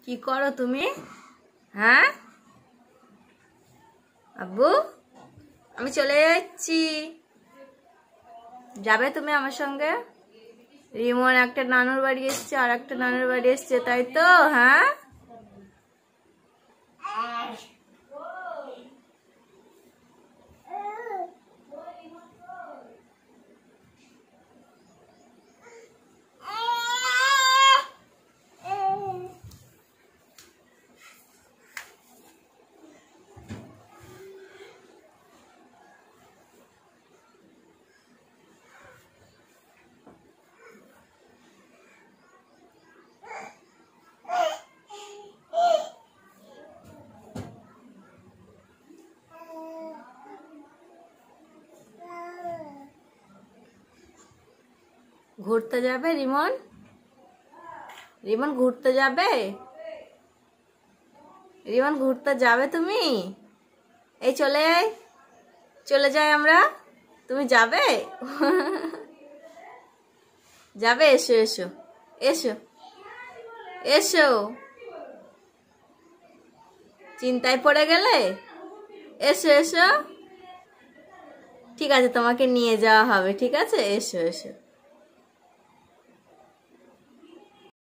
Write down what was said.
কি করো তুমি? হ্যাঁ আব্বু, আমি চলে যাচ্ছি। যাবে তুমি আমার সঙ্গে? রিমন একটা নানুর বাড়ি এসছে আর একটা নানুর বাড়ি এসছে, তাই তো? হ্যাঁ ঘুরতে যাবে রিমন? রিমন ঘুরতে যাবে? রিমন ঘুরতে যাবে তুমি? এই চলে যাই আমরা। তুমি যাবে? যাবে? এসো এসো এসো এসো। চিন্তায় পড়ে গেলে? এসো এসো। ঠিক আছে, তোমাকে নিয়ে যাওয়া হবে। ঠিক আছে, এসো এসো।